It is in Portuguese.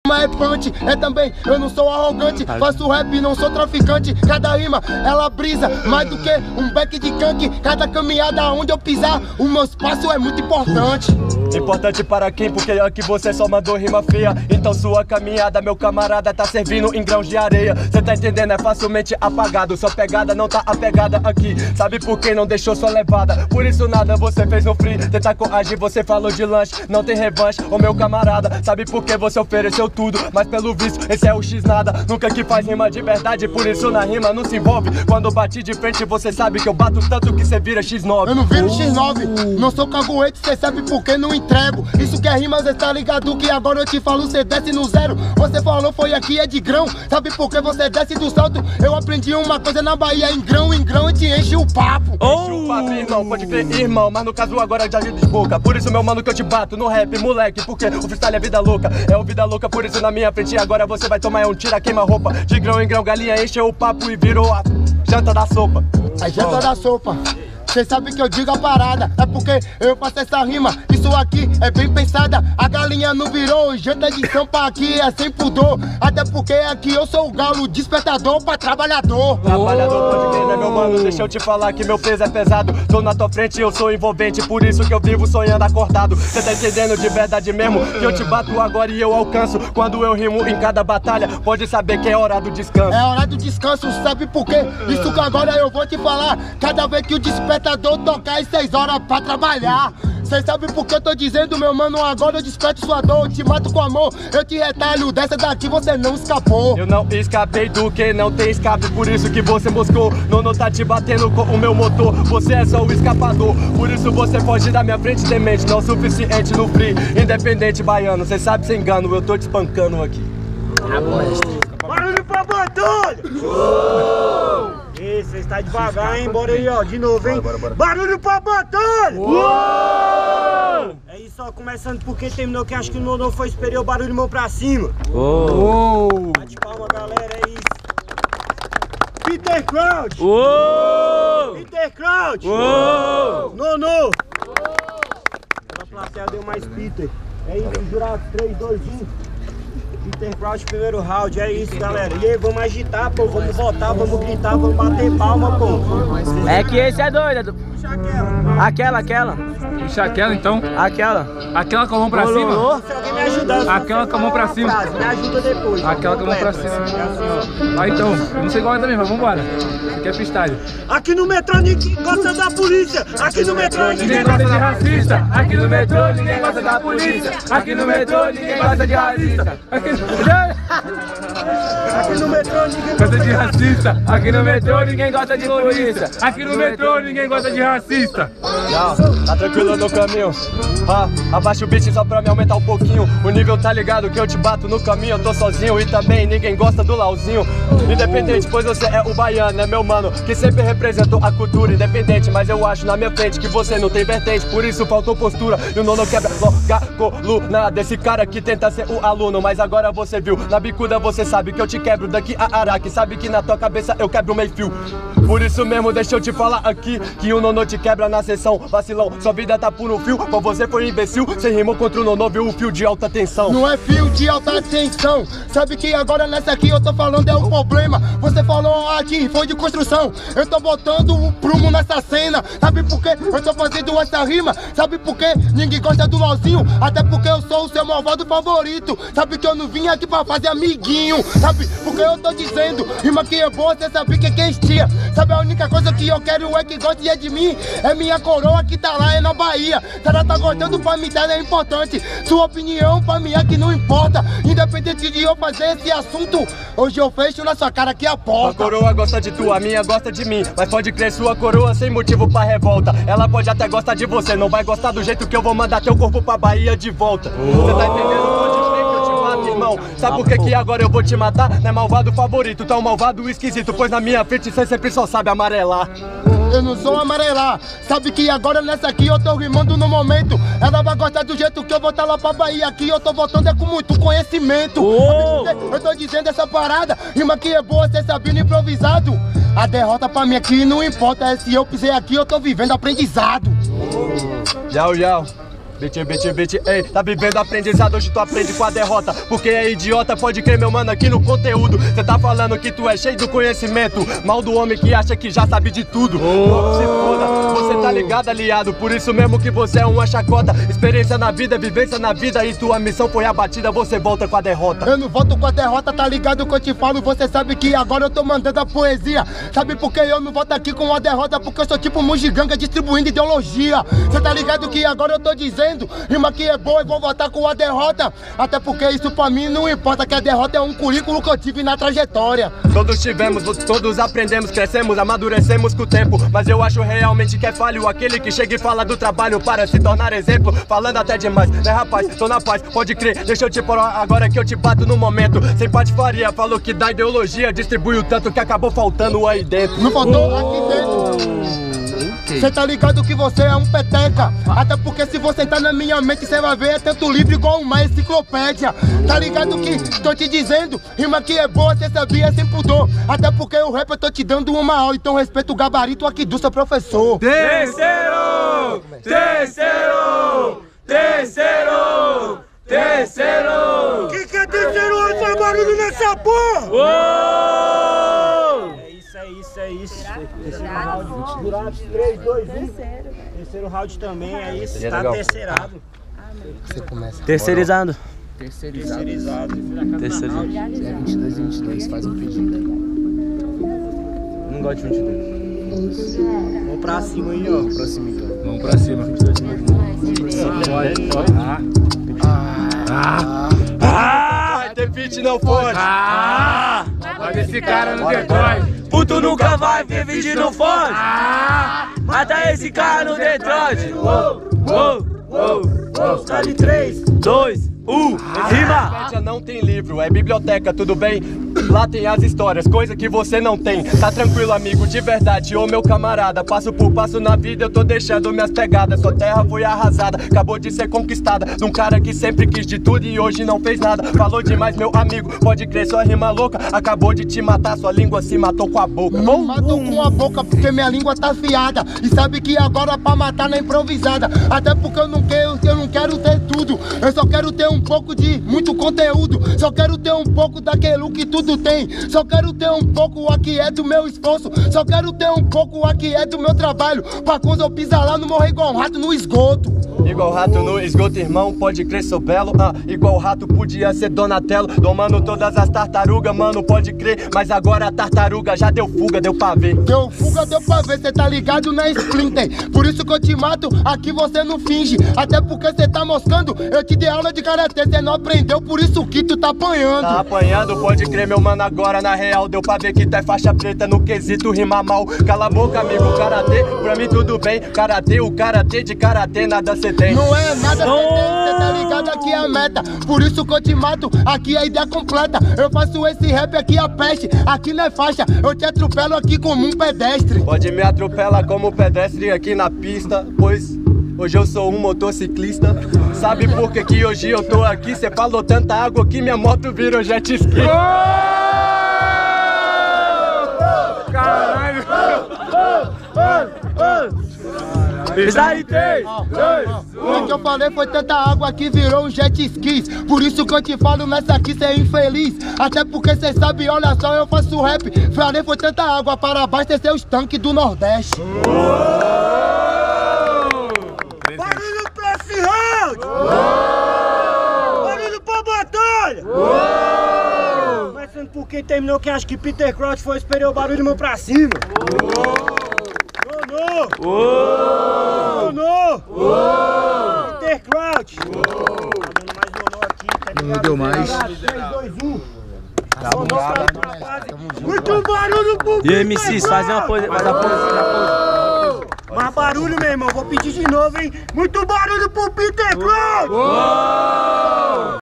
é punch, é também, eu não sou arrogante. Faço rap, não sou traficante. Cada rima, ela brisa mais do que um back de canque. Cada caminhada onde eu pisar, o meu espaço é muito importante. Importante para quem? Porque aqui você só mandou rima feia. Então sua caminhada, meu camarada, tá servindo em grãos de areia. Cê tá entendendo? É facilmente apagado. Sua pegada não tá apegada aqui. Sabe por quem não deixou sua levada? Por isso nada você fez no free. Tentar coagir, você falou de lanche. Não tem revanche, ô meu camarada. Sabe por que você ofereceu tudo? Mas pelo visto, esse é o X nada. Nunca que faz rima de verdade. Por isso na rima não se envolve. Quando bati de frente, você sabe que eu bato tanto que cê vira X9. Eu não viro X9, não sou caguete. Cê sabe por que não entrego. Isso que é rima, cê tá ligado que agora eu te falo, cê desce no zero. Você falou foi aqui, é de grão. Sabe por que você desce do salto? Eu aprendi uma coisa na Bahia, em grão eu te enche o papo. Enche o papo, irmão, pode crer, irmão. Mas no caso agora já desboca. Por isso meu mano que eu te bato no rap, moleque. Porque o freestyle é vida louca, é o vida louca. Por isso na minha frente agora você vai tomar um tira, queima roupa. De grão em grão, galinha enche o papo e virou a janta da sopa. A janta da sopa. Cê sabe que eu digo a parada, é porque eu faço essa rima. Isso aqui é bem pensada. A galinha não virou janta de sampa, aqui é sem pudor. Até porque aqui eu sou o galo despertador pra trabalhador. Trabalhador pode crer, né meu mano? Deixa eu te falar que meu peso é pesado. Tô na tua frente e eu sou envolvente. Por isso que eu vivo sonhando acordado. Cê tá entendendo de verdade mesmo? Que eu te bato agora e eu alcanço. Quando eu rimo em cada batalha, pode saber que é hora do descanso. É hora do descanso, sabe por quê? Isso que agora eu vou te falar. Cada vez que o despertador tocar às 6 horas pra trabalhar. Cê sabe por que eu tô dizendo, meu mano? Agora eu desperto sua dor, eu te mato com amor. Eu te retalho, dessa daqui você não escapou. Eu não escapei do que não tem escape. Por isso que você moscou. Nono tá te batendo com o meu motor. Você é só o escapador. Por isso você foge da minha frente, demente. Não o suficiente no free. Independente baiano, cê sabe sem engano. Eu tô te espancando aqui. Barulho pra batalha! Cê está devagar, hein? Bora aí, ó, de novo, hein? Bora. Barulho pra batalha! É isso, ó, começando porque terminou que acho que o Nono foi superior, barulho mão pra cima. Bate palma, galera, é isso. Peter Crouch! Peter Crouch! Nono! A plateia deu mais Peter. É isso, jurado, 3, 2, 1. Peter Crouch, primeiro round, é isso, galera. E aí, vamos agitar, pô, vamos votar, vamos gritar, vamos bater palma, pô. É que esse é doido. Puxa aquela. Aquela. Puxa aquela então. Aquela com a mão pra cima. Se alguém me ajudar, Aquela com a mão pra cima. Me ajuda depois. Aquela com a mão pra cima. Vai então. Eu não sei qual é também, mas vambora. Isso aqui é freestyle. Aqui no metrô ninguém gosta da polícia. Aqui no metrô Ninguém gosta de racista. Aqui no metrô ninguém gosta da polícia. Aqui no metrô ninguém gosta de racista. Aqui no metrô ninguém gosta de racista. Aqui no metrô ninguém gosta de polícia. Aqui no metrô ninguém gosta de racista. Não, tá tranquilo no caminho. Abaixa o beat só pra me aumentar um pouquinho. O nível tá ligado que eu te bato no caminho. Eu tô sozinho e também ninguém gosta do Lauzinho. Independente, pois você é o baiano, é meu mano, que sempre representou a cultura independente. Mas eu acho na minha frente que você não tem vertente. Por isso faltou postura e o Nono quebra logo coluna desse cara que tenta ser o aluno. Mas agora você viu, na bicuda você sabe que eu te quebro daqui a Araque. Sabe que na tua cabeça eu quebro meio fio. Por isso mesmo deixa eu te falar aqui que o Nono te quebra na sessão. Vacilão, sua vida tá por um fio. Pô, você foi imbecil, você rimou contra o Nono, viu o fio de alta tensão. Não é fio de alta tensão. Sabe que agora nessa aqui eu tô falando é um problema. Você falou aqui, foi de construção. Eu tô botando o prumo nessa cena. Sabe por que eu tô fazendo essa rima? Sabe por que ninguém gosta do Lauzinho? Até porque eu sou o seu malvado favorito. Sabe que eu não vim aqui pra fazer amiguinho. Sabe porque eu tô dizendo, rima que é boa, cê sabe que é quentia. Sabe a única coisa que eu quero é que goste de mim. É minha coroa que tá lá, é na Bahia. Se ela tá gostando pra mim, é importante. Sua opinião pra mim é que não importa. Independente de eu fazer esse assunto, hoje eu fecho na sua cara que a porta. A coroa gosta de tu, a minha gosta de mim. Mas pode crer, sua coroa sem motivo pra revolta. Ela pode até gostar de você, não vai gostar do jeito que eu vou mandar teu corpo pra Bahia de volta. Você tá entendendo? Pode crer que eu te mato, irmão. Sabe por que agora eu vou te matar? Não é malvado favorito, tu é um malvado esquisito. Pois na minha frente você sempre só sabe amarelar. Eu não sou amarelar. Sabe que agora nessa aqui eu tô rimando no momento. Ela vai gostar do jeito que eu vou tá lá pra Bahia. Aqui eu tô voltando é com muito conhecimento. Eu tô dizendo essa parada, rima que é boa, cê sabendo improvisado. A derrota pra mim aqui não importa, é se eu pisei aqui eu tô vivendo aprendizado. Yau, yau. Beat, ei, tá vivendo aprendizado, hoje tu aprende com a derrota. Porque é idiota, pode crer, meu mano, aqui no conteúdo. Cê tá falando que tu é cheio do conhecimento, mal do homem que acha que já sabe de tudo. Se foda, você tá ligado, aliado, por isso mesmo que você é uma chacota. Experiência na vida, vivência na vida, e tua missão foi abatida, você volta com a derrota. Eu não volto com a derrota, tá ligado que eu te falo, você sabe que agora eu tô mandando a poesia. Sabe por que eu não volto aqui com a derrota? Porque eu sou tipo Mugiganga distribuindo ideologia. Cê tá ligado que agora eu tô dizendo, rima que é boa e vou voltar com a derrota. Até porque isso pra mim não importa, que a derrota é um currículo que eu tive na trajetória. Todos tivemos, todos aprendemos, crescemos, amadurecemos com o tempo. Mas eu acho realmente que é falho aquele que chega e fala do trabalho para se tornar exemplo. Falando até demais, né rapaz, tô na paz, pode crer. Deixa eu te falar agora que eu te bato no momento. Sem patifaria, falou que da ideologia distribui o tanto que acabou faltando aí dentro. Não faltou aqui dentro. Cê tá ligado que você é um peteca. Até porque se você entrar na minha mente, cê vai ver é tanto livro igual uma enciclopédia. Tá ligado que tô te dizendo, rima que é boa, cê sabia sem pudor. Até porque o rap eu tô te dando uma aula, então respeita o gabarito aqui do seu professor. Terceiro! Que é terceiro ano, faz barulho nessa porra? É isso. Terceiro round, 3, 2, 1. Terceiro round também, é isso, tá terceirado. Você começa. Terceirizando. 22 e 22, faz um pedido. Não gosto de 22. Vamos pra cima aí, ó. Vamos pra cima. 22 Vai ter beat, não pode. Olha esse cara no Detroit. Puto nunca vai ver vídeo no fone. Mata esse cara no Detroit. Tá de 3, 2, 1, rima! Média não tem livro, é biblioteca, tudo bem? Lá tem as histórias, coisa que você não tem. Tá tranquilo, amigo, de verdade, ô meu camarada. Passo por passo na vida eu tô deixando minhas pegadas. Sua terra foi arrasada, acabou de ser conquistada de um cara que sempre quis de tudo e hoje não fez nada. Falou demais, meu amigo, pode crer, sua rima louca acabou de te matar, sua língua se matou com a boca. Não matou com a boca porque minha língua tá afiada. E sabe que agora pra matar na improvisada. Até porque eu não quero ter tudo. Eu só quero ter um pouco de muito conteúdo. Só quero ter um pouco daquilo que tudo tem. Só quero ter um pouco aqui é do meu esforço. Só quero ter um pouco aqui é do meu trabalho. Pra quando eu pisar lá não morrer igual um rato no esgoto. Igual rato no esgoto, irmão, pode crer, sou belo. Igual rato podia ser Donatello, domando todas as tartarugas, mano, pode crer. Mas agora a tartaruga já deu fuga, deu pra ver. Deu fuga, deu pra ver, cê tá ligado na Splinter. Por isso que eu te mato, aqui você não finge. Até porque cê tá moscando, eu te dei aula de karatê, cê não aprendeu, por isso que tu tá apanhando. Tá apanhando, pode crer, meu mano, agora na real deu pra ver que tu é faixa preta no quesito rima mal. Cala a boca, amigo, karatê, pra mim tudo bem. Karatê, o karatê de karatê, nada cê tem. Não é nada, cê tá ligado, aqui é a meta. Por isso que eu te mato, aqui é a ideia completa. Eu faço esse rap aqui a peste, aqui não é faixa. Eu te atropelo aqui como um pedestre. Pode me atropelar como pedestre aqui na pista, pois hoje eu sou um motociclista. Sabe por que hoje eu tô aqui? Cê falou tanta água que minha moto virou jet ski. Caralho! Isso aí, 3, 2, O que eu falei foi tanta água que virou um jet skis. Por isso que eu te falo nessa aqui, cê é infeliz. Até porque cê sabe, olha só, eu faço rap. Falei foi tanta água para abastecer os tanques do Nordeste. barulho pra esse round! Barulho pra batalha! Começando por quem terminou, quem acha que Peter Crouch foi superior, barulho meu pra cima! Peter Crouch! Tá dando mais honor aqui, tá ligado? Não deu mais. 3, 2, 1. Muito barulho pro E MCs, faz a pose. Mais barulho, meu irmão, vou pedir de novo, hein? Muito barulho pro Peter Crouch!